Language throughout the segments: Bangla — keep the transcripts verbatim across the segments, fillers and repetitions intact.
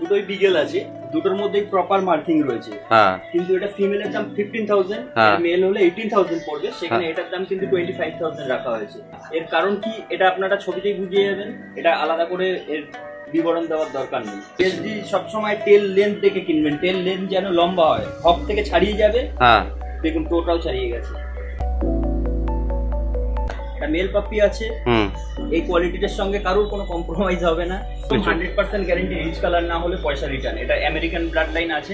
দুটোই বিগেল আছে, দুটোর মধ্যেই প্রপার মার্কিং রয়েছে। হ্যাঁ, কিন্তু এটা ফিমেলের দাম ফিফটিন থাউজেন্ড, মেল হলে এইটিন থাউজেন্ড পড়বে, সেখানে এটার দাম কিন্তু টোয়েন্টি ফাইভ থাউজেন্ড রাখা হয়েছে। এর কারণ কি এটা আপনারা ছবিতেই বুঝিয়ে যাবেন, এটা আলাদা করে এর বিবরণ দেওয়ার দরকার নেই। যদি সবসময় টেল লেন্থ দেখে কিনবেন, টেল লেন্থ যেন লম্বা হয়, হক থেকে ছাড়িয়ে যাবে। হ্যাঁ, দেখুন টোটাল ছাড়িয়ে গেছে। এটা মেল পাপ্পি আছে, এই কোয়ালিটিটার সঙ্গে কারোর কোনো কম্প্রোমাইজ হবে না, hundred percent guarantee, rich colour না হলে পয়সা রিটার্ন। এটা আমেরিকান ব্লাড লাইন আছে।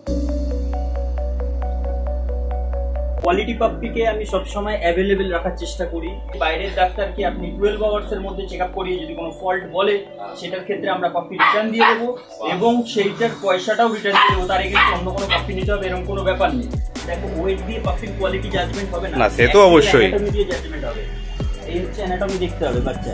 কোয়ালিটি পাপ্পিকে আমি সবসময় অ্যাভেলেবেল রাখার চেষ্টা করি। বাইরের ডাক্তারকে আপনি টুয়েলভ আওয়ার্স এর মধ্যে চেক আপ করিয়ে যদি কোনো ফল্ট বলে, সেটার ক্ষেত্রে আমরা পাপ্পি রিটার্ন দিয়ে দেবো এবং সেইটার পয়সাটাও রিটার্ন দিয়ে দেবো। তার আগে অন্য কোনো পাপ্পি নিতে হবে এরকম কোনো ব্যাপার নেই। দেখো ওয়েট দিয়ে পাপ্পির কোয়ালিটি জাজমেন্ট হবে না, সে তো অবশ্যই অ্যানাটমি দিয়ে জাজমেন্ট হবে। এই হচ্ছে অ্যানাটমি দেখতে হবে বাচ্চা।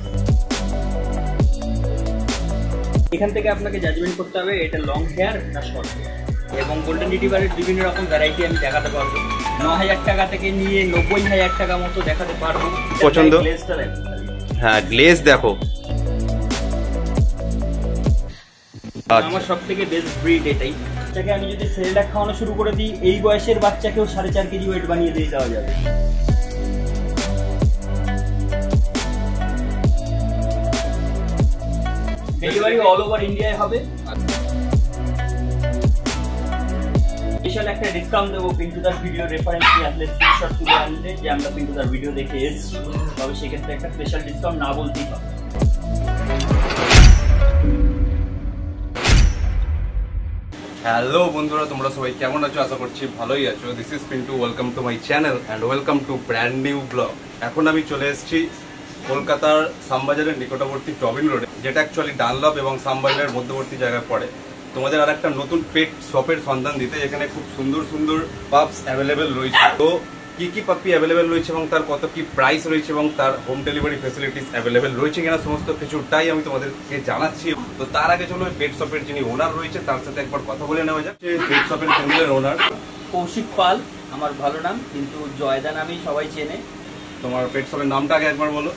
এখান থেকে আপনাকে জাজমেন্ট করতে হবে এটা লং হেয়ার না শর্ট হেয়ার। এবং গোল্ডেন রিট্রিভারের বিভিন্ন রকম ভ্যারাইটি আমি দেখাতে পারবো। ন হাজার টাকা থেকে নিয়ে নব্বই হাজার টাকা মতো দেখাতে পারবো। পছন্দ? হ্যাঁ, গ্লেজ দেখো। আমার সব থেকে বেস্ট ব্রিড এটাই। বাচ্চাকে আমি যদি সেরেলাক খাওয়ানো শুরু করে দিই, এই বয়সের বাচ্চাকেও সাড়ে চার কেজি ওয়েট বানিয়ে দিয়ে দেওয়া যাবে। ডেলিভারি অল ওভার ইন্ডিয়ায় হবে। স্পেশাল একটা ডিসকাউন্ট দেবো পিন্টুদার ভিডিও রেফারেন্স নিয়ে আসলে, স্ক্রিনশট তুলে আনলে যে আমরা পিন্টুদার ভিডিও দেখে এসেছি, তবে সেক্ষেত্রে একটা স্পেশাল ডিসকাউন্ট না বলতেই পারে। হ্যালো বন্ধুরা, তোমরা সবাই কেমন আছো? আশা করছি ভালোই আছো। This is Pintu, welcome to my channel and welcome to brand new blog. এখন আমি চলে এসেছি কলকাতার শ্যামবাজারের নিকটবর্তী টবিন রোডে, যেটা অ্যাকচুয়ালি ডানলপ এবং শ্যামবাজারের মধ্যবর্তী জায়গায় পড়ে। তোমাদের আর একটা নতুন পেট শপের সন্ধান দিতে, এখানে খুব সুন্দর সুন্দর পাপস অ্যাভেলেবেল রয়েছে। তো কি কি পাপ্পি অ্যাভেলেবেল রয়েছে এবং তার কত কি প্রাইস রয়েছে এবং তার হোম ডেলিভারি ফেসিলিটিস অ্যাভেলেবেল রয়েছে কিনা, সমস্ত কিছুটাই আমি তোমাদেরকে জানাচ্ছি। তো তার আগে চলো পেট শপের যিনি ওনার রয়েছে তার সাথে একবার কথা বলে নেওয়া যাক। পেট শপের কেন্দ্রের ওনার কৌশিক পাল আমার ভালো নাম, কিন্তু জয়দা নামেই সবাই চেনে। তোমার পেট শপের নামটা আগে একবার বলো।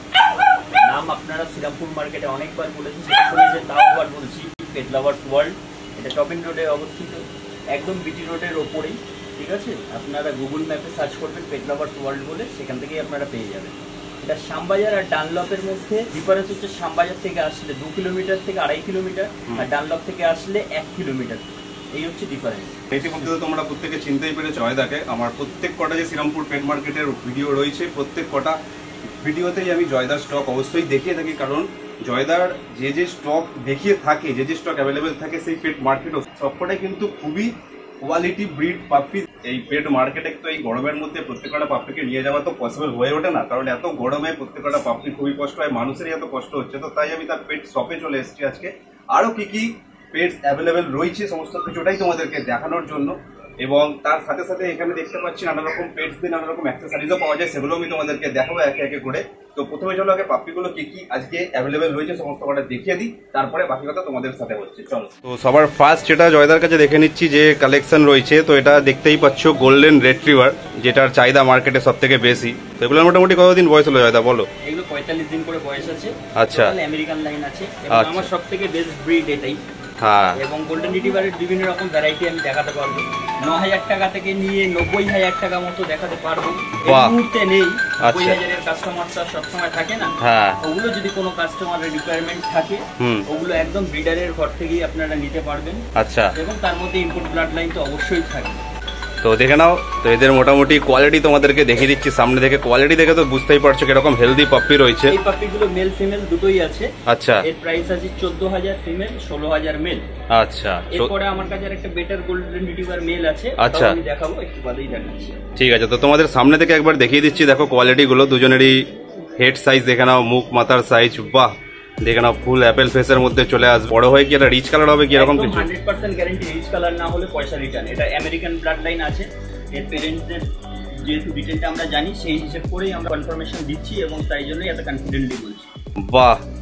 নাম আপনারা শ্রীরামপুর মার্কেটে অনেকবার বলেছি, শুনেছেন, তাও আবার বলছি, পেট লাভার্স ওয়ার্ল্ড। এটা টপিন রোডে অবস্থিত, একদম বিটি রোডের ওপরেই। ঠিক আছে, আপনারা গুগল ম্যাপে সার্চ করবেন পেট লাভার্স ওয়ার্ল্ড বলে, সেখান থেকেই আপনারা পেয়ে যাবেন। এটা শ্যামবাজার আর ডানলপের মধ্যে ডিফারেন্স হচ্ছে, শ্যামবাজার থেকে আসলে দু কিলোমিটার থেকে আড়াই কিলোমিটার, আর ডানলপ থেকে আসলে এক কিলোমিটার। এই হচ্ছে ডিফারেন্স। ইতিমধ্যে তো তোমরা প্রত্যেকে চিনতেই পেরেছো জয়দাকে। আমার প্রত্যেক কটা যে শ্রীরামপুর পেট মার্কেটের ভিডিও রয়েছে, প্রত্যেক কটা ভিডিওতেই আমি জয়দার স্টক অবশ্যই দেখিয়ে থাকি, কারণ জয়দার যে যে স্টক দেখিয়ে থাকে, যে যে স্টক অ্যাভেলেবেল থাকে সেই পেট মার্কেটও সবকটাই কিন্তু খুবই কোয়ালিটি ব্রিড পাপ্পি। এই পেট মার্কেটে তো এই গরমের মধ্যে প্রত্যেকটা পাপ্পিকে নিয়ে যাওয়া তো পসিবল হয়ে ওঠে না, কারণ এত গরমে প্রত্যেকটা পাপ্পি খুবই কষ্ট হয়, মানুষেরই এত কষ্ট হচ্ছে। তো তাই আমি তার পেট শপে চলে এসেছি আজকে, আরো কি কি পেটস অ্যাভেলেবেল রয়েছে সমস্ত কিছুটাই তোমাদেরকে দেখানোর জন্য। এবং তার সাথে সাথে এখানে দেখতে পাচ্ছি নানা রকম পেটস দিয়ে নানা রকম অ্যাক্সেসরিজও পাওয়া যায়, সেগুলো আমি তোমাদেরকে দেখাবো একে একে করে। তো প্রথমে চলো আগে পাপ্পিগুলো কি কি আজকে অ্যাভেলেবেল রয়েছে সমস্ত কটা দেখিয়ে দিই, তারপরে বাকি কথা তোমাদের সাথে হচ্ছে। চলো, তো সবার ফার্স্ট যেটা জয়দার কাছে দেখে নিচ্ছি যে কালেকশন রয়েছে, তো এটা দেখতেই পাচ্ছ গোল্ডেন রিট্রিভার, যেটার চাহিদা মার্কেটে সব থেকে বেশি। তো এগুলোর মোটামুটি কতদিন বয়স হলো জয়দা, বলো? এগুলো পঁয়তাল্লিশ দিন করে বয়স আছে। আচ্ছা, আমেরিকান লাইন আছে, আমার সব থেকে বেস্ট ব্রিড এটাই। হ্যাঁ, এবং গোল্ডেন রিট্রিভারের বিভিন্ন রকম ভ্যারাইটি আমি দেখাতে পারবো। ন হাজার টাকা থেকে নিয়ে নব্বই হাজার টাকা মতো দেখাতে পারবো। এই মুহূর্তে নেই, নব্বই হাজারের কাস্টমারটা সবসময় থাকে না, ওগুলো যদি কোনো কাস্টমারের রিকোয়ারমেন্ট থাকে, ওগুলো একদম ব্রিডারের ঘর থেকেই আপনারা নিতে পারবেন। আচ্ছা, এবং তার মধ্যে ইনপুট ব্লাড লাইন তো অবশ্যই থাকে। তো দেখে নাও, তো এদের মোটামুটি কোয়ালিটি তোমাদেরকে দেখিয়ে দিচ্ছি সামনে থেকে। কোয়ালিটি দেখে তো বুঝতেই পারছো কিরকম হেলদি পাপ্পি রয়েছে। এই পাপ্পিগুলো মেল ফিমেল দুটোই আছে। আচ্ছা, এর প্রাইস আছে চোদ্দ হাজার ফিমেল, ষোলো হাজার মেল। আচ্ছা, এরপরে আমার কাছে একটা বেটার গোল্ডেন রিট্রিভার মেল আছে, আচ্ছা আমি দেখাবো, একটু বাদেই দেখাচ্ছি। ঠিক আছে, তো তোমাদের সামনে থেকে একবার দেখিয়ে দিচ্ছি। দেখো কোয়ালিটি গুলো, দুজনেরই হেড সাইজ দেখে নাও, মুখ মাথার সাইজ, বাহ দেখে নাও, ফুল অ্যাপেল ফেসের মধ্যে চলে আসবে। বড় হয় কি এটা রিচ কালার হবে কি এরকম কিছু? Hundred percent guarantee, rich colour না হলে পয়সা রিটার্ন। এটা আমেরিকান ব্লাড লাইন আছে। এর পেরেন্টসদের যেহেতু ডিটেলটা আমরা জানি, সেই হিসেব করেই আমরা কনফার্মেশন দিচ্ছি এবং তাই জন্যই এত কনফিডেন্টলি বলছি। বাহ,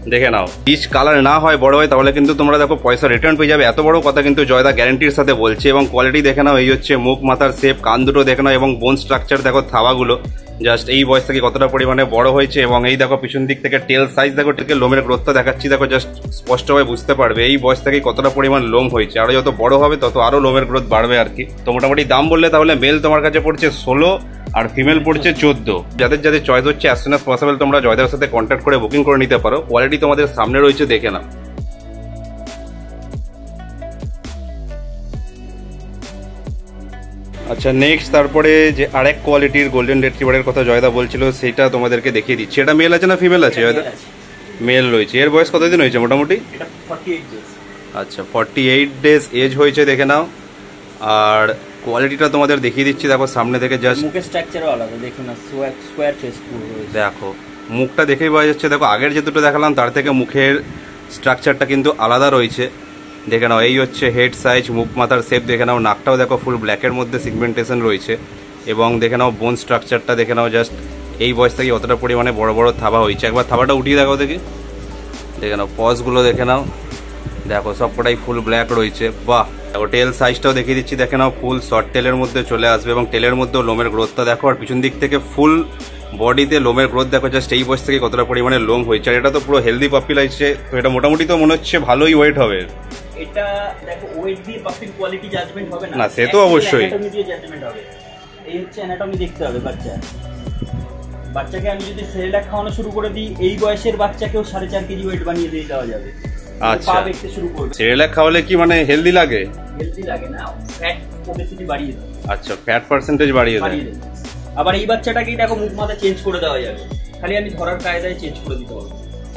দেখে নাও, পিচ কালার না হয় বড় হয় তাহলে কিন্তু তোমরা দেখো পয়সা রিটার্ন পেয়ে যাবে, এত বড় কথা কিন্তু জয়দা গ্যারান্টির সাথে বলছে। এবং কোয়ালিটি দেখে নাও, এই হচ্ছে মুখ মাথার শেপ, কান দুটো দেখে নাও এবং বোন স্ট্রাকচার দেখো, থাবাগুলো জাস্ট এই বয়স থেকে কতটা পরিমাণে বড় হয়েছে। এবং এই দেখো পিছন দিক থেকে টেল সাইজ দেখো, থেকে লোমের গ্রোথটা দেখাচ্ছি দেখো, জাস্ট স্পষ্টভাবে বুঝতে পারবে এই বয়স থেকে কতটা পরিমাণ লোম হয়েছে। আরো যত বড় হবে তত আরো লোমের গ্রোথ বাড়বে আর কি। তো মোটামুটি দাম বললে তাহলে মেল তোমার কাছে পড়ছে ষোলো আর ফিমেল পড়ছে চোদ্দ। যাদের যাদের চয়েস হচ্ছে অ্যাজ সুন অ্যাজ পসিবল তোমরা জয়দার সাথে কন্ট্যাক্ট করে বুকিং করে নিতে পারো। কোয়ালিটি তোমাদের সামনে রয়েছে, দেখে নাও। আচ্ছা নেক্সট তারপরে যে আরেক কোয়ালিটির গোল্ডেন রিট্রিভারের কথা জয়দা বলছিল সেটা তোমাদেরকে দেখিয়ে দিচ্ছি। এটা মেল আছে না ফিমেল আছে জয়দা? মেল রয়েছে। এর বয়স কতদিন হয়েছে মোটামুটি? আচ্ছা ফর্টি এইট ডেজ এজ হয়েছে, দেখে নাও। আর কোয়ালিটিটা তোমাদের দেখিয়ে দিচ্ছি দেখো সামনে থেকে, জাস্ট মুখের স্ট্রাকচারও আলাদা, দেখুন না স্কোয়ার ফেস পুরো দেখো, মুখটা দেখেই বোঝা যাচ্ছে দেখো আগের যে দুটো দেখালাম তার থেকে মুখের স্ট্রাকচারটা কিন্তু আলাদা রয়েছে। দেখে নাও, এই হচ্ছে হেড সাইজ, মুখ মাথার শেপ দেখে নাও, নাকটাও দেখো ফুল ব্ল্যাকের মধ্যে সিগমেন্টেশন রয়েছে। এবং দেখে নাও বোন স্ট্রাকচারটা দেখে নাও, জাস্ট এই বয়স থেকে অতটা পরিমাণে বড় বড় থাবা হয়েছে। একবার থাবাটা উঠিয়ে দেখো দেখি, দেখে নাও পজগুলো দেখে নাও, দেখো সবকটাই ফুল ব্ল্যাক রয়েছে। বাহ, দেখো টেল সাইজটাও দেখিয়ে দিচ্ছি, দেখে নাও ফুল শর্ট টেলের মধ্যে চলে আসবে এবং টেলের মধ্যেও লোমের গ্রোথটা দেখো। আর পিছন দিক থেকে ফুল বডিতে লোমের গ্রোথ দেখো, জাস্ট এই বয়স থেকে কতটা পরিমাণে লোম হয়েছে। আর এটা তো পুরো হেলদি পাপ্পি লাগছে, তো এটা মোটামুটি তো মনে হচ্ছে ভালোই ওয়েট হবে। এটা দেখো ওয়েট দিয়ে পাপ্পির কোয়ালিটি জাজমেন্ট হবে না, না সে তো অবশ্যই। অ্যানাটমি দিয়ে জাজমেন্ট হবে। এই হচ্ছে অ্যানাটমি দেখতে হবে বাচ্চা। বাচ্চাকে আমি যদি সেরেলাক খাওয়ানো শুরু করে দিই, এই বয়সের বাচ্চাকেও সাড়ে চার কেজি ওয়েট বানিয়ে দিয়ে দেওয়া যাবে। আচ্ছা, পা দেখতে শুরু করবে। সেরেলাক খাওয়ালে কি মানে হেলদি লাগে? হেলদি লাগে না, ফ্যাট ওবেসিটি বাড়িয়ে দেয়। আচ্ছা, ফ্যাট পার্সেন্টেজ বাড়িয়ে দেয়। আবার এই বাচ্চাটাকেই দেখো মুখ মাথা চেঞ্জ করে দেওয়া যাবে, খালি আমি ধরার কায়দায় চেঞ্জ করে দিতে পারবো,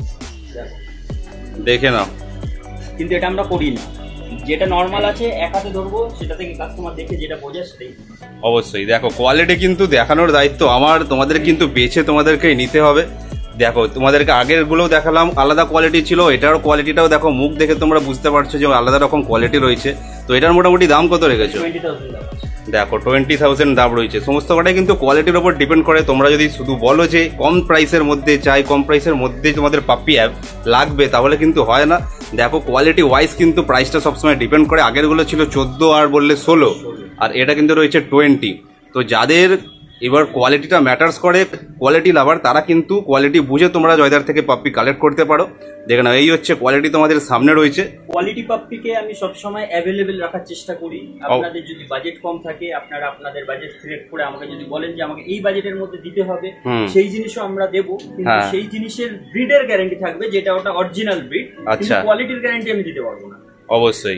দেখে নাও। কিন্তু এটা আমরা করি না, যেটা নর্মাল আছে এক হাতে ধরবো, সেটা থেকে কাস্টমার দেখে যেটা বোঝে সেটাই। অবশ্যই দেখো কোয়ালিটি কিন্তু দেখানোর দায়িত্ব আমার, তোমাদের কিন্তু বেছে তোমাদেরকে নিতে হবে। দেখো তোমাদেরকে আগের গুলোও দেখালাম আলাদা কোয়ালিটি ছিল, এটার কোয়ালিটিটাও দেখো, মুখ দেখে তোমরা বুঝতে পারছো যে আলাদা রকম কোয়ালিটি রয়েছে। তো এটার মোটামুটি দাম কত রেখেছো? দেখো টোয়েন্টি থাউজেন্ড দাম রয়েছে। সমস্ত কটাই কিন্তু কোয়ালিটির ওপর ডিপেন্ড করে। তোমরা যদি শুধু বলো যে কম প্রাইসের মধ্যে চাই, কম প্রাইসের মধ্যেই তোমাদের পাপ্পি অ্যাপ লাগবে, তাহলে কিন্তু হয় না। দেখো কোয়ালিটি ওয়াইজ কিন্তু প্রাইসটা সবসময় ডিপেন্ড করে। আগেরগুলো ছিল চোদ্দ আর বললে ষোলো, আর এটা কিন্তু রয়েছে টোয়েন্টি। তো যাদের এবার কোয়ালিটিটা ম্যাটার্স করে, কোয়ালিটি লাভার, তারা কিন্তু কোয়ালিটি বুঝে তোমরা জয়দার থেকে পাপ্পি কালেক্ট করতে পারো। দেখে নাও, এই হচ্ছে কোয়ালিটি তোমাদের সামনে রয়েছে। কোয়ালিটি পাপ্পিকে আমি সবসময় অ্যাভেলেবেল রাখার চেষ্টা করি। আপনাদের যদি বাজেট কম থাকে, আপনারা আপনাদের বাজেট সিলেক্ট করে আমাকে যদি বলেন যে আমাকে এই বাজেটের মধ্যে দিতে হবে, সেই জিনিসও আমরা দেবো। কিন্তু সেই জিনিসের ব্রিডের গ্যারান্টি থাকবে, যেটা ওটা অরিজিনাল ব্রিড। আচ্ছা, কোয়ালিটির গ্যারান্টি আমি দিতে পারবো না। অবশ্যই।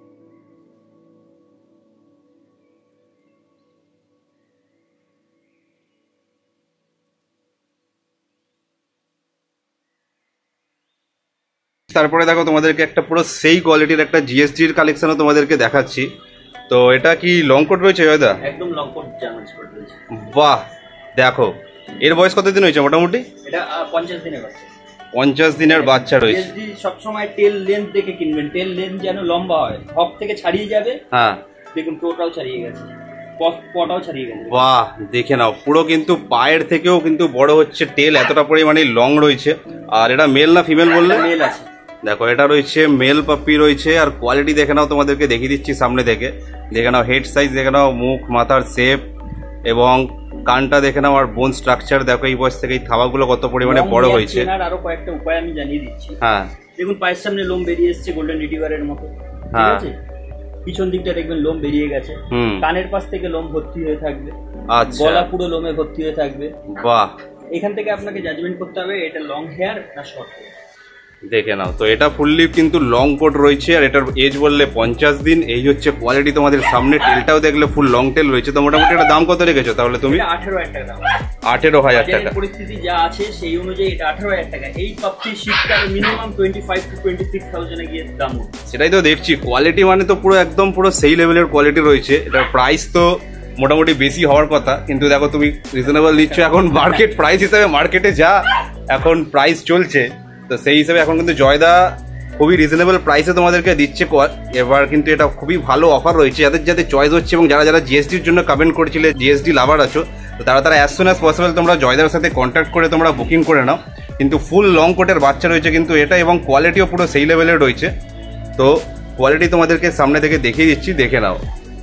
তারপরে দেখো তোমাদেরকে একটা পুরো সেই কোয়ালিটির একটা জিএসজির কালেকশনও তোমাদেরকে দেখাচ্ছি। তো এটা কি লং কোট রয়েছে জয়দা? একদম লং কোট জার্মান শেপার্ড রয়েছে। বাহ, দেখো এর বয়স কতদিন হয়েছে মোটামুটি? এটা পঞ্চাশ দিনের বাচ্চা। পঞ্চাশ দিনের বাচ্চা রয়েছে। জিএসজি সবসময় টেল লেন্থ দেখে কিনবেন, টেল লেন্থ যেন লম্বা হয়, হক থেকে ছাড়িয়ে যাবে। হ্যাঁ দেখুন টোটাও ছাড়িয়ে গেছে, পটাও ছাড়িয়ে গেছে। বাহ, দেখে নাও, পুরো কিন্তু পায়ের থেকেও কিন্তু বড় হচ্ছে, টেল এতটা পরিমাণে লং রয়েছে। আর এটা মেল না ফিমেল বললে? মেল আছে। দেখো এটা রয়েছে মেল পাপ্পি রয়েছে। আর কোয়ালিটি দেখে নাও, তোমাদেরকে দেখিয়ে দিচ্ছি সামনে থেকে। দেখে নাও হেড সাইজ দেখে নাও, মুখ মাথার শেপ এবং কানটা দেখে নাও, আর বোন স্ট্রাকচার দেখো, এই বয়স থেকে এই থাবাগুলো কত পরিমাণে বড় হয়েছে। আরো কয়েকটা উপায় আমি জানিয়ে দিচ্ছি। হ্যাঁ দেখুন পায়ের সামনে লোম বেরিয়ে এসছে গোল্ডেন রিট্রিভারের মতো, ঠিক আছে? পিছন দিকটা দেখবেন লোম বেরিয়ে গেছে, কানের পাশ থেকে লোম ভর্তি হয়ে থাকবে, আচ্ছা গলা পুরো লোমে ভর্তি হয়ে থাকবে। বাহ, এখান থেকে আপনাকে জাজমেন্ট করতে হবে এটা লং হেয়ার না শর্ট হেয়ার। দেখে নাও, তো এটা ফুললি কিন্তু লং কোট রয়েছে। আর এটার এজ বললে পঞ্চাশ দিন। এই হচ্ছে কোয়ালিটি তোমাদের সামনে। টেলটাও দেখলে ফুল লং টেল রয়েছে। তো মোটামুটি এটা দাম কত রেখেছো তাহলে তুমি? আঠেরো হাজার টাকা দাম। আঠেরো হাজার টাকা পরিস্থিতি যা আছে সেই অনুযায়ী এটা আঠেরো হাজার টাকা। এই পাপ্পি শীতকালে minimum twenty five to twenty six থাউজেন্ডে গিয়ে দাম। সেটাই তো দেখছি, কোয়ালিটি মানে তো পুরো একদম পুরো সেই লেভেলের কোয়ালিটি রয়েছে। এটার প্রাইস তো মোটামুটি বেশি হওয়ার কথা, কিন্তু দেখো তুমি রিজনেবল নিচ্ছ। এখন মার্কেট প্রাইস হিসাবে মার্কেটে যা এখন প্রাইস চলছে, তো সেই হিসাবে এখন কিন্তু জয়দা খুবই রিজনেবল প্রাইসে তোমাদেরকে দিচ্ছে। এবার কিন্তু এটা খুবই ভালো অফার রয়েছে যাদের যাদের চয়েস হচ্ছে, এবং যারা যারা জিএসডির জন্য কমেন্ট করেছিলে, জিএসডি লাভার আছো, তো তারা তারা অ্যাজ সুন অ্যাজ পসিবল তোমরা জয়দার সাথে কন্ট্যাক্ট করে তোমরা বুকিং করে নাও। কিন্তু ফুল লং কোটের বাচ্চা রয়েছে কিন্তু এটা, এবং কোয়ালিটিও পুরো সেই লেভেলের রয়েছে। তো কোয়ালিটি তোমাদেরকে সামনে থেকে দেখিয়ে দিচ্ছি, দেখে নাও।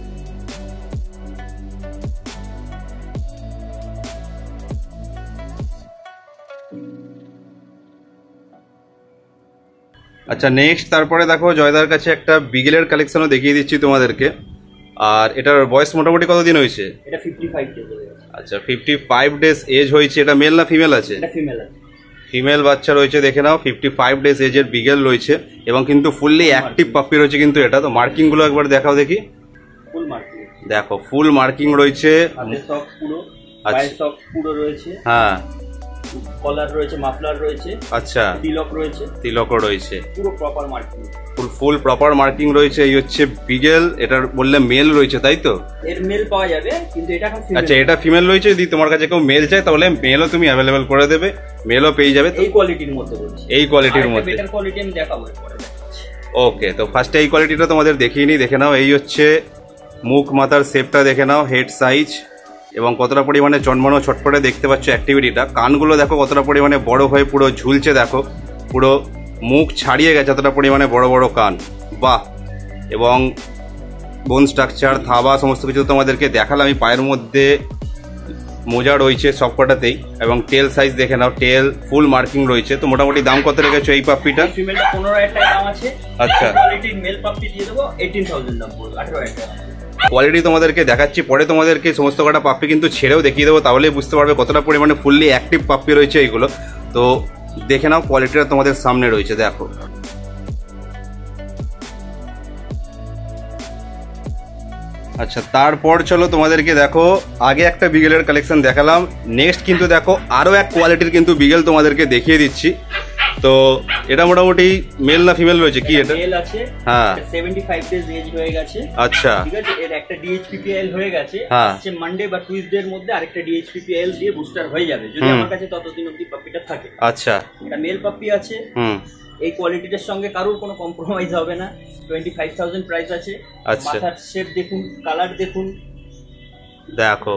আচ্ছা নেক্সট তারপরে দেখো জয়দার কাছে একটা বিগেলের কালেকশনও দেখিয়ে দিচ্ছি তোমাদেরকে। আর এটার বয়স মোটামুটি কতদিন হয়েছে? এটা পঞ্চাশ ডেজ হয়েছে। আচ্ছা পঞ্চাশ ডেজ এজ হয়েছে। এটা মেল না ফিমেল আছে? এটা ফিমেল আছে। ফিমেল বাচ্চা রয়েছে, দেখে নাও। পঞ্চাশ ডেজ এজের বিগেল রয়েছে এবং কিন্তু ফুললি অ্যাক্টিভ পাপ্পি রয়েছে কিন্তু এটা। তো মার্কিং গুলো একবার দেখাও দেখি। ফুল মার্কিং দেখো, ফুল মার্কিং রয়েছে। হাতে সক্স পুরো, আচ্ছা পায়ে সক্স পুরো রয়েছে। হ্যাঁ, কলার রয়েছে, মাফলার রয়েছে। আচ্ছা, তিলক রয়েছে, তিলকও রয়েছে। পুরো proper marking, full full proper marking রয়েছে। এই হচ্ছে বিগেল। এটার বললে মেল রয়েছে তাই তো? এর মেল পাওয়া যাবে কিন্তু এটা এখন ফিমেল। আচ্ছা, এটা ফিমেল রয়েছে। যদি তোমার কাছে কেউ মেল চায় তাহলে মেলও তুমি অ্যাভেলেবেল করে দেবে, মেলও পেয়ে যাবে। এই কোয়ালিটির মধ্যে বলছি, এই কোয়ালিটির মধ্যে। বেটার কোয়ালিটি আমি দেখাবো পরে। ওকে, তো ফার্স্টে এই কোয়ালিটিটা তোমাদের দেখিয়ে নিই, দেখে নাও। এই হচ্ছে মুখ মাথার শেপটা দেখে নাও, হেড সাইজ এবং কতটা পরিমাণে জন্মানো ছটফটে দেখতে পাচ্ছ অ্যাক্টিভিটিটা। কানগুলো দেখো কতটা পরিমাণে বড় হয়ে পুরো ঝুলছে, দেখো পুরো মুখ ছাড়িয়ে গেছে, এতটা পরিমাণে বড় বড় কান। বাহ! এবং বোন স্ট্রাকচার, থাবা সমস্ত কিছু তোমাদেরকে দেখালাম। আমি পায়ের মধ্যে মোজা রয়েছে সবকটাতেই এবং টেল সাইজ দেখে নাও, টেল ফুল মার্কিং রয়েছে। তো মোটামুটি দাম কত রেখেছো এই পাপ্পিটা? ফিমেলটা পনেরো হাজার টাকা দাম আছে। আচ্ছা, কোয়ালিটির মেল পাপ্পি দিয়ে দেবো আঠারো হাজার দাম পড়বে, আঠারো হাজার টাকা। কোয়ালিটি তোমাদেরকে দেখাচ্ছি, পরে তোমাদেরকে সমস্ত কটা পাপ্পি কিন্তু ছেড়েও দেখিয়ে দেবো, তাহলেই বুঝতে পারবে কতটা পরিমাণে ফুললি অ্যাক্টিভ পাপ্পি রয়েছে এইগুলো। তো দেখে নাও, কোয়ালিটিটা তোমাদের সামনে রয়েছে, দেখো। আচ্ছা, তারপর চলো তোমাদেরকে দেখো, আগে একটা বিগেলের কালেকশন দেখালাম, নেক্সট কিন্তু দেখো আরো এক কোয়ালিটির কিন্তু বিগেল তোমাদেরকে দেখিয়ে দিচ্ছি। তো এটা মোটামুটি মেল না ফিমেল রয়েছে? কি এটা? মেল আছে। হ্যাঁ, পঁচাত্তর ডেজ এজ হয়ে গেছে। আচ্ছা, ঠিক আছে। এর একটা ডিএইচপিপিএল হয়ে গেছে। হ্যাঁ, আজকে মানডে বা টুইসডে এর মধ্যে আরেকটা ডিএইচপিপিএল দিয়ে বুস্টার হয়ে যাবে, যদি আমার কাছে ততদিন অবধি পাপ্পিটা থাকে। আচ্ছা, এটা মেল পাপ্পি আছে। হুম, এই কোয়ালিটিটার সঙ্গে কারোর কোনো কম্প্রোমাইজ হবে না। টোয়েন্টি ফাইভ থাউজেন্ড প্রাইস আছে। আচ্ছা, মাথার শেপ দেখুন, কালার দেখুন, দেখো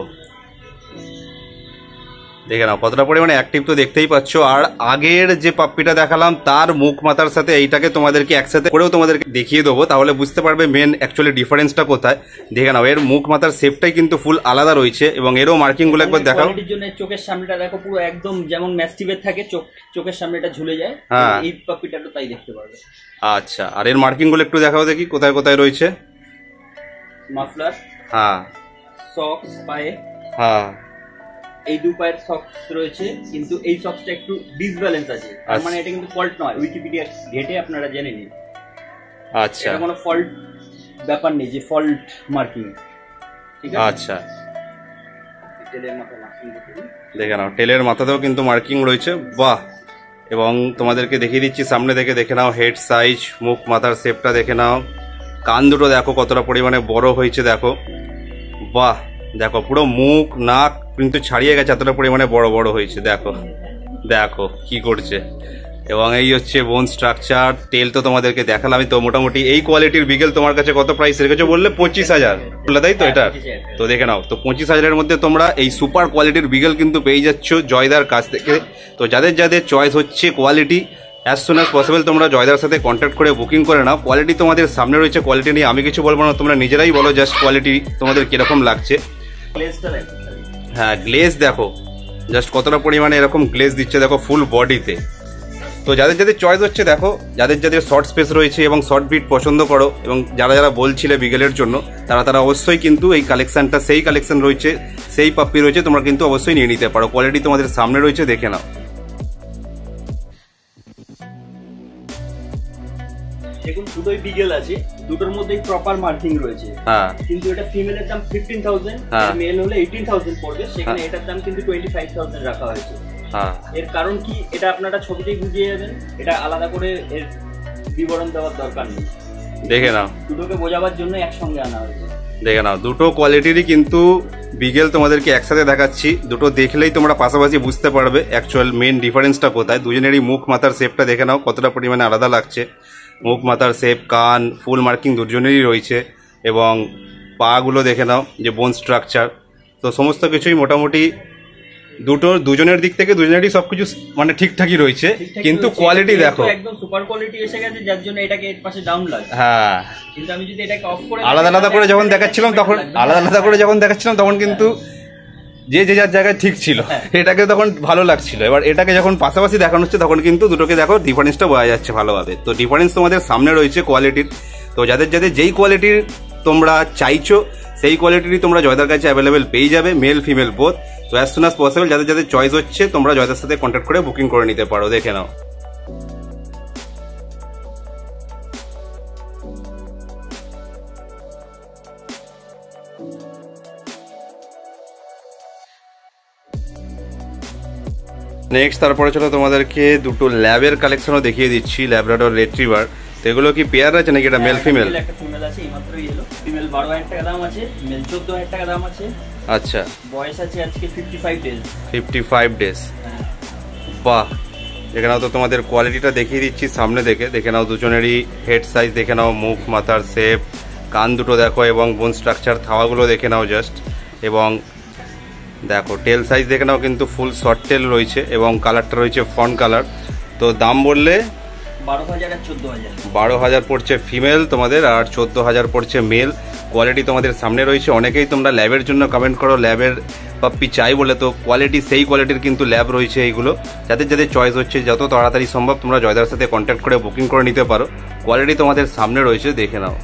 দেখে নাও কতটা পরিমাণে অ্যাক্টিভ, তো দেখতেই পাচ্ছ। আর আগের যে পাপ্পিটা দেখালাম তার মুখ মাথার সাথে এইটাকে তোমাদেরকে একসাথে করেও তোমাদেরকে দেখিয়ে দেবো, তাহলে বুঝতে পারবে মেন অ্যাকচুয়ালি ডিফারেন্সটা কোথায়। দেখে নাও, এর মুখ মাথার শেপটাই কিন্তু ফুল আলাদা রয়েছে এবং এরও মার্কিং গুলো একবার দেখাও। কোয়ালিটির জন্য চোখের সামনেটা দেখো পুরো একদম যেমন ম্যাস্টিভের থাকে, চোখ চোখের সামনেটা ঝুলে যায়। হ্যাঁ, এই পাপ্পিটা তো তাই দেখতে পারবে। আচ্ছা, আর এর মার্কিং গুলো একটু দেখাও দেখি কোথায় কোথায় রয়েছে। মাফলার, হ্যাঁ, সক্স পায়ে, হ্যাঁ, এই দু পায়ের সক্স রয়েছে, কিন্তু এই সক্সটা একটু ডিসব্যালেন্স আছে, তার মানে এটা কিন্তু ফল্ট নয়। উইকিপিডিয়া ঘেটে আপনারা জেনে নিন। আচ্ছা, এটা কোনো ফল্ট ব্যাপার নেই যে ফল্ট মার্কিং। ঠিক আছে। আচ্ছা, টেলের মাথা মার্কিং দেখুন, দেখে নাও টেলের মাথাতেও কিন্তু মার্কিং রয়েছে। বাহ! এবং তোমাদেরকে দেখিয়ে দিচ্ছি সামনে থেকে, দেখে নাও হেড সাইজ, মুখ মাথার শেপটা দেখে নাও, কান দুটো দেখো কতটা পরিমাণে বড় হয়েছে, দেখো। বাহ! দেখো পুরো মুখ নাক কিন্তু ছাড়িয়ে গেছে, এতটা পরিমাণে বড় বড় হয়েছে, দেখো দেখো কি করছে। এবং এই হচ্ছে বোন স্ট্রাকচার, টেল তো তোমাদেরকে দেখালাম। তো মোটামুটি এই কোয়ালিটির বিগেল তোমার কাছে কত প্রাইস রেখেছো বললে? পঁচিশ হাজার বললে তাই তো? এটা তো দেখে নাও, তো পঁচিশ হাজারের মধ্যে তোমরা এই সুপার কোয়ালিটির বিগেল কিন্তু পেয়ে যাচ্ছ জয়দার কাছ থেকে। তো যাদের যাদের চয়েস হচ্ছে quality, as soon as possible তোমরা জয়দার সাথে কন্ট্যাক্ট করে বুকিং করে নাও। কোয়ালিটি তোমাদের সামনে রয়েছে, কোয়ালিটি নিয়ে আমি কিছু বলবো না, তোমরা নিজেরাই বলো জাস্ট কোয়ালিটি তোমাদের কিরকম লাগছে। হ্যাঁ, গ্লেজ দেখো জাস্ট কতটা পরিমাণে এরকম গ্লেজ দিচ্ছে, দেখো ফুল বডিতে। তো যাদের যাদের চয়েস হচ্ছে, দেখো যাদের যাদের শর্ট স্পেস রয়েছে এবং শর্ট বিট পছন্দ করো, এবং যারা যারা বলছিলে বিগেলের জন্য, তারা তারা অবশ্যই কিন্তু এই কালেকশনটা, সেই কালেকশন রয়েছে, সেই পাপ্পি রয়েছে, তোমরা কিন্তু অবশ্যই নিয়ে নিতে পারো। কোয়ালিটি তোমাদের সামনে রয়েছে, দেখে নাও। দেখুন দুটোই বিগেল আছে, দুটোর মধ্যেই প্রপার মার্কিং রয়েছে। হ্যাঁ, কিন্তু এটা ফিমেলের দাম ফিফটিন থাউজেন্ড, মেল হলে এইটিন থাউজেন্ড পড়বে, সেখানে এটার দাম কিন্তু টোয়েন্টি ফাইভ থাউজেন্ড রাখা হয়েছে। হ্যাঁ, এর কারণ কি, এটা আপনারা ছবিতেই বুঝিয়ে যাবেন, এটা আলাদা করে এর বিবরণ দেওয়ার দরকার নেই। দেখে নাও, দুটোকে বোঝাবার জন্য একসঙ্গে আনা হয়েছে। দেখে নাও, দুটো কোয়ালিটিরই কিন্তু বিগেল তোমাদেরকে একসাথে দেখাচ্ছি। দুটো দেখলেই তোমরা পাশাপাশি বুঝতে পারবে অ্যাকচুয়াল মেন ডিফারেন্সটা কোথায়। দুজনেরই মুখ মাথার শেপটা দেখে নাও কতটা পরিমাণে আলাদা লাগছে। মুখ মাথার শেপ, কান, ফুল মার্কিং দুজনেরই রয়েছে, এবং পাগুলো দেখে নাও যে বোন স্ট্রাকচার। তো সমস্ত কিছুই মোটামুটি দুটো দুজনের দিক থেকে দুজনেরই সবকিছু মানে ঠিকঠাকই রয়েছে, কিন্তু কোয়ালিটি দেখো একদম সুপার কোয়ালিটি এসে গেছে, যার জন্য এটাকে এর পাশে ডাউন লাগে। হ্যাঁ, কিন্তু আমি যদি এটাকে অফ করে আলাদা আলাদা করে যখন দেখাচ্ছিলাম তখন আলাদা আলাদা করে যখন দেখাচ্ছিলাম তখন কিন্তু যে যে যার জায়গায় ঠিক ছিল, এটাকে তখন ভালো লাগছিল। এবার এটাকে যখন পাশাপাশি দেখানো হচ্ছে তখন কিন্তু দুটোকে দেখো ডিফারেন্সটা বোঝা যাচ্ছে ভালোভাবে। তো ডিফারেন্স তোমাদের সামনে রয়েছে কোয়ালিটির। তো যাদের যাদের যেই কোয়ালিটির তোমরা চাইছো সেই কোয়ালিটিরই তোমরা জয়দার কাছে অ্যাভেলেবেল পেয়ে যাবে, মেল ফিমেল বোথ। তো অ্যাজ সুন অ্যাজ পসিবল যাদের যাদের চয়েস হচ্ছে তোমরা জয়দার সাথে কন্ট্যাক্ট করে বুকিং করে নিতে পারো। দেখে নাও। নেক্সট তারপরে চলো তোমাদেরকে দুটো ল্যাবের কালেকশনও দেখিয়ে দিচ্ছি, ল্যাব্রাডর রিট্রিভার। তো এগুলো কি পেয়ার আছে নাকি এটা মেল ফিমেল? একটা ফিমেল আছে, এইমাত্রই এলো। ফিমেল বারো হাজার টাকা দাম আছে, মেল চোদ্দ হাজার টাকা দাম আছে। আচ্ছা, বয়স আছে আজকে fifty five days. Fifty five days, বাহ। এখানেও তো তোমাদের কোয়ালিটিটা দেখিয়ে দিচ্ছি সামনে দেখে। দেখে নাও দুজনেরই হেড সাইজ দেখে নাও, মুখ মাথার শেপ, কান দুটো দেখো এবং বোন স্ট্রাকচার, থাওয়াগুলো দেখে নাও জাস্ট। এবং দেখো টেল সাইজ দেখে নাও, কিন্তু ফুল শর্ট টেল রয়েছে এবং কালারটা রয়েছে ফন্ট কালার। তো দাম বললে বারো হাজার আর চোদ্দ হাজার। বারো হাজার পড়ছে ফিমেল তোমাদের, আর চোদ্দ হাজার পড়ছে মেল। কোয়ালিটি তোমাদের সামনে রয়েছে। অনেকেই তোমরা ল্যাবের জন্য কমেন্ট করো, ল্যাবের পাপ্পি চাই বলে। তো কোয়ালিটি সেই কোয়ালিটির কিন্তু ল্যাব রয়েছে এইগুলো। যাদের যাদের চয়েস হচ্ছে যত তাড়াতাড়ি সম্ভব তোমরা জয়দার সাথে কন্ট্যাক্ট করে বুকিং করে নিতে পারো। কোয়ালিটি তোমাদের সামনে রয়েছে, দেখে নাও।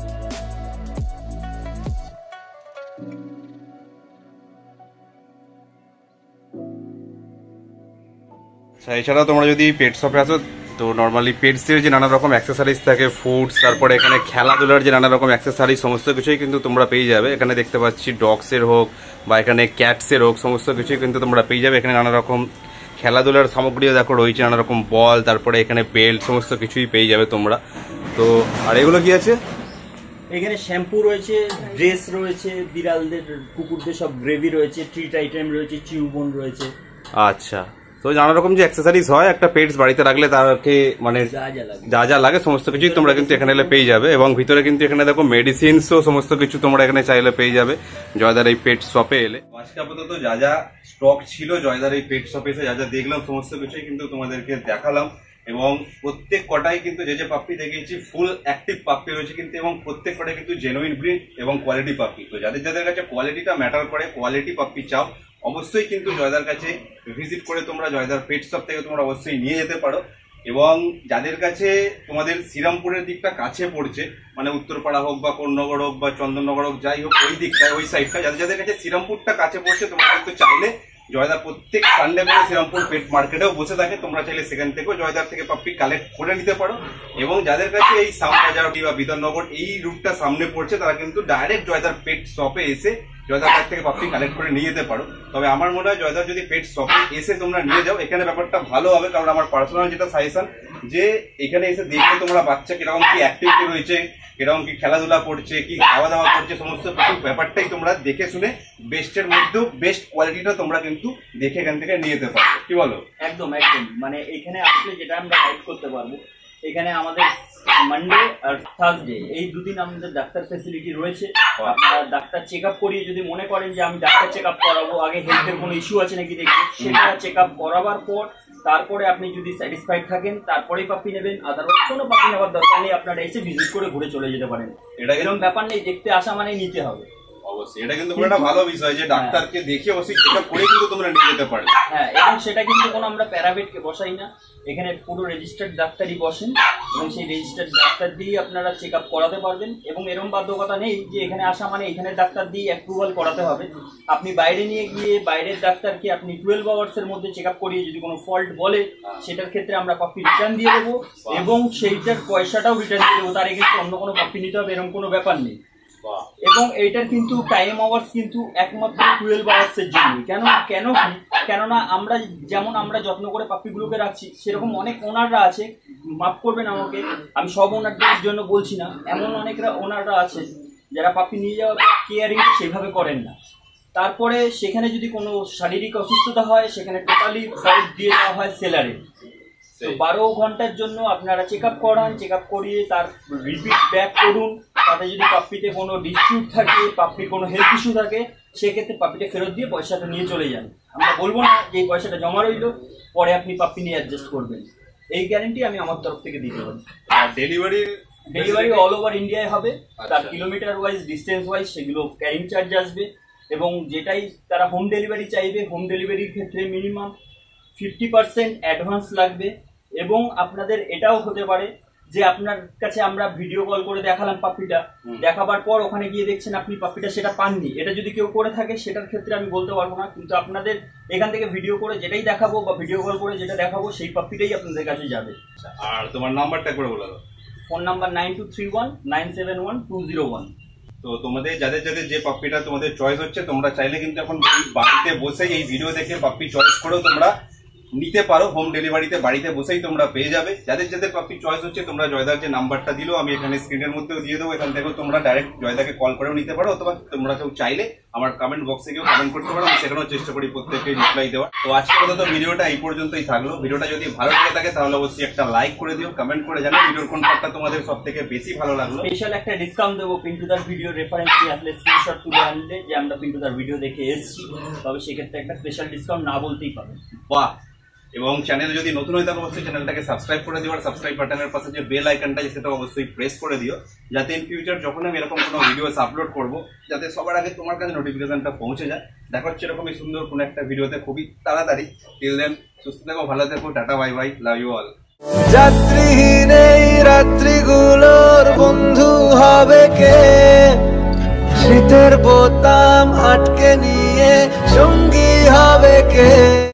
এছাড়াও তোমরা যদি পেট শপে আসো তো নর্মালি পেটসের যে নানা রকম অ্যাক্সেসরিজ থাকে, ফুডস, তারপরে এখানে খেলাধুলার যে নানা রকম অ্যাক্সেসরিজ সমস্ত কিছুই কিন্তু তোমরা পেয়ে যাবে। এখানে দেখতে পাচ্ছি ডগসের হোক বা এখানে ক্যাটসের হোক, সমস্ত কিছুই কিন্তু তোমরা পেয়ে যাবে। এখানে নানা রকম খেলাধুলার সামগ্রীও দেখো রয়েছে, নানা রকম বল, তারপরে এখানে বেল্ট, সমস্ত কিছুই পেয়ে যাবে তোমরা। তো আর এগুলো কি আছে? এখানে শ্যাম্পু রয়েছে, ড্রেস রয়েছে, বিড়ালদের কুকুরদের সব গ্রেভি রয়েছে, ট্রিট আইটেম রয়েছে, চিউবন রয়েছে। আচ্ছা, তো নানা রকম যে অ্যাক্সেসরিজ হয় একটা পেটস বাড়িতে রাখলে তাকে মানে যা যা লাগে সমস্ত কিছুই তোমরা কিন্তু এখানে এলে পেয়ে যাবে। এবং ভিতরে কিন্তু এখানে দেখো মেডিসিনসও সমস্ত কিছু তোমরা এখানে চাইলে পেয়ে যাবে জয়দার এই পেট শপে এলে। আজকে আপাতত যা যা স্টক ছিল জয়দার এই পেট শপে এসে যা যা দেখলাম সমস্ত কিছুই কিন্তু তোমাদেরকে দেখালাম। এবং প্রত্যেক কটাই কিন্তু যে যে পাপ্পি দেখিয়েছি ফুল অ্যাক্টিভ পাপ্পি রয়েছে কিন্তু, এবং প্রত্যেক কটাই কিন্তু জেনুইন ব্রিড এবং কোয়ালিটি পাপ্পি। তো যাদের যাদের কাছে কোয়ালিটিটা ম্যাটার করে, কোয়ালিটি পাপ্পি চাও, অবশ্যই কিন্তু জয়দার কাছে ভিজিট করে তোমরা জয়দার পেট শপ থেকে তোমরা অবশ্যই নিয়ে যেতে পারো। এবং যাদের কাছে তোমাদের শ্রীরামপুরের দিকটা কাছে পড়ছে, মানে উত্তরপাড়া হোক বা কোন্নগর হোক বা চন্দননগর হোক, যাই হোক ওই দিকটায় ওই সাইডটা, যাদের যাদের কাছে শ্রীরামপুরটা কাছে পড়ছে তোমরা কিন্তু চাইলে জয়দা প্রত্যেক সানডে করে শ্রীরামপুর পেট মার্কেটেও বসে থাকে, তোমরা চাইলে সেখান থেকেও জয়দার থেকে পাপ্পি কালেক্ট করে নিতে পারো। এবং যাদের কাছে এই শ্যামবাজার বা বিধাননগর এই রুটটা সামনে পড়ছে তারা কিন্তু ডাইরেক্ট জয়দার পেট শপে এসে জয়দার কাছ থেকে পাপ্পি কালেক্ট করে নিয়ে যেতে পারো। তবে আমার মনে হয় জয়দার যদি পেট শপে এসে তোমরা নিয়ে যাও এখানে ব্যাপারটা ভালো হবে, কারণ আমার পার্সোনাল যেটা সাজেশন যে এখানে এসে দেখে তোমরা বাচ্চা কিরকম কি অ্যাক্টিভিটি রয়েছে, কিরকম কি খেলাধুলা করছে, কি খাওয়া দাওয়া করছে, সমস্ত কিছু ব্যাপারটাই তোমরা দেখে শুনে বেস্টের মধ্যেও বেস্ট কোয়ালিটিটা তোমরা কিন্তু দেখে এখান থেকে নিয়ে যেতে পারো। কি বলো? একদম একদম, মানে এখানে আসলে যেটা আমরা গাইড করতে পারবো, এখানে আমাদের মানডে আর থার্সডে এই দুদিন আমাদের ডাক্তার ফেসিলিটি রয়েছে। আপনারা ডাক্তার চেক আপ করিয়ে যদি মনে করেন যে আমি ডাক্তার চেক আপ করাবো, আগে হেলথের কোনো ইস্যু আছে নাকি দেখি, সেটা চেক আপ করাবার পর তারপরে আপনি যদি স্যাটিসফাইড থাকেন তারপরেই পাপ্পি নেবেন। আদারওয়াইজ কোনো পাপ্পি নেওয়ার দরকার নেই, আপনারা এসে ভিজিট করে ঘুরে চলে যেতে পারেন। এটা এরকম ব্যাপার নেই, দেখতে আসা মানে নিতে হবে। অবশ্যই এটা কিন্তু একটা ভালো বিষয় যে ডাক্তারকে দেখে অবশ্যই চেক আপ করে কিন্তু তোমরা নিয়ে যেতে পারো। হ্যাঁ, এবং সেটা কিন্তু কোনো আমরা প্যারাভেটকে বসাই না, এখানে পুরো রেজিস্টার্ড ডাক্তারই বসেন এবং সেই রেজিস্টার্ড ডাক্তার দিয়েই আপনারা চেক আপ করাতে পারবেন। এবং এরকম বাধ্যকতা নেই যে এখানে আসা মানে এখানে ডাক্তার দিয়ে অ্যাপ্রুভাল করাতে হবে। আপনি বাইরে নিয়ে গিয়ে বাইরের ডাক্তারকে আপনি টুয়েলভ আওয়ার্সের মধ্যে চেক আপ করিয়ে যদি কোনো ফল্ট বলে সেটার ক্ষেত্রে আমরা পাপ্পি রিটার্ন দিয়ে দেবো এবং সেইটার পয়সাটাও রিটার্ন দিয়ে দেবো, তার এগেন্সে অন্য কোনো পাপ্পি নিতে হবে এরকম কোনো ব্যাপার নেই। এবং এইটার কিন্তু টাইম আওয়ার্স কিন্তু একমাত্র টুয়েলভ আওয়ার্সের জন্য। কেন কেন কি কেননা আমরা যেমন আমরা যত্ন করে পাপ্পিগুলোকে রাখছি, সেরকম অনেক ওনাররা আছে, মাফ করবেন আমাকে, আমি সব ওনারদের জন্য বলছি না, এমন অনেকরা ওনাররা আছে যারা পাপ্পি নিয়ে যাওয়ার কেয়ারিং সেভাবে করেন না। তারপরে সেখানে যদি কোনো শারীরিক অসুস্থতা হয় সেখানে টোটালি ফল্ট দিয়ে দেওয়া হয় সেলারে। তো বারো ঘন্টার জন্য আপনারা চেক আপ করান, চেক আপ করিয়ে তার রিপিট ব্যাক করুন, তাতে যদি পাপ্পিতে কোনো ডিসপিউট থাকে, পাপ্পির কোনো হেলথ ইস্যু থাকে, সেক্ষেত্রে পাপ্পিটা ফেরত দিয়ে পয়সাটা নিয়ে চলে যান। আমরা বলবো না যে এই পয়সাটা জমা রইলো, পরে আপনি পাপ্পি নিয়ে অ্যাডজাস্ট করবেন। এই গ্যারেন্টি আমি আমার তরফ থেকে দিতে পারি। আর ডেলিভারি ডেলিভারি অল ওভার ইন্ডিয়ায় হবে। তার কিলোমিটার ওয়াইজ, ডিস্টেন্স ওয়াইজ সেগুলো ক্যারিং চার্জ আসবে, এবং যেটাই তারা হোম ডেলিভারি চাইবে, হোম ডেলিভারির ক্ষেত্রে মিনিমাম ফিফটি পার্সেন্ট অ্যাডভান্স লাগবে। এবং আপনাদের এটাও হতে পারে যে আপনার কাছে আমরা ভিডিও কল করে দেখালাম পাপ্পিটা, দেখাবার পর ওখানে গিয়ে দেখছেন আপনি পাপ্পিটা সেটা পাননি। এটা যদি কেউ করে থাকে সেটার ক্ষেত্রে আমি বলতে পারবো না, কিন্তু আপনাদের এখান থেকে ভিডিও করে যেটাই দেখাবো বা ভিডিও কল করে যেটা দেখাবো সেই পাপ্পিটাই আপনাদের কাছে যাবে। আর তোমার নাম্বারটা করে বলে দাও। Phone number nine two three one nine seven one two zero one. তো তোমাদের যাদের যাদের যে পাপ্পিটা তোমাদের চয়েস হচ্ছে, তোমরা চাইলে কিন্তু এখন বাড়িতে বসেই এই ভিডিও দেখে পাপ্পি চয়েস করেও তোমরা নিতে পারো। হোম ডেলিভারিতে বাড়িতে বসেই তোমরা পেয়ে যাবে। যাদের যাদের পাপ্পি চয়েস হচ্ছে, তোমরা জয়দার যে নাম্বারটা দিলো আমি এখানে স্ক্রিনের মধ্যেও দিয়ে দেবো, এখান থেকেও তোমরা ডাইরেক্ট জয়দাকে কল করেও নিতে পারো, অথবা তোমরা কেউ চাইলে আমার কমেন্ট বক্সে গিয়েও কমেন্ট করতে পারো, আমি সেখানেও চেষ্টা করি প্রত্যেককে রিপ্লাই দেওয়ার। তো আজকের মতো ভিডিওটা এই পর্যন্তই থাকলো। ভিডিওটা যদি ভালো লেগে থাকে তাহলে অবশ্যই একটা লাইক করে দিও, কমেন্ট করে জানাও ভিডিওর কোন পার্টটা তোমাদের সব থেকে বেশি ভালো লাগলো। স্পেশাল একটা ডিসকাউন্ট দেবো পিন্টুদার ভিডিও রেফারেন্স দিয়ে আসলে স্ক্রিনশট তুলে আনলে যে আমরা পিন্টুদার ভিডিও দেখে এসেছি, তবে সেক্ষেত্রে একটা স্পেশাল ডিসকাউন্ট না বলতেই পাবেন। বাহ। এবং চ্যানেল যদি নতুন হয়ে থাকে অবশ্যই চ্যানেলটাকে সাবস্ক্রাইব করে দিও, আর সাবস্ক্রাইব বাটনের পাশে যে বেল আইকনটা আছে সেটা অবশ্যই প্রেস করে দিও, যাতে ইন ফিউচার যখন আমি এরকম কোনো ভিডিওস আপলোড করব যাতে সবার আগে তোমার কাছে নোটিফিকেশনটা পৌঁছে যায়। দেখা হচ্ছে এরকমই সুন্দর কোনো একটা ভিডিওতে খুবই তাড়াতাড়ি। টিল দেন সুস্থ থেকো, ভালো থেকো, tata bye bye, love you all. যাত্রীহীন এই রাত্রিগুলোর বন্ধু হবে কে? শীতের বোতাম আটকে নিয়ে সঙ্গী হবে কে?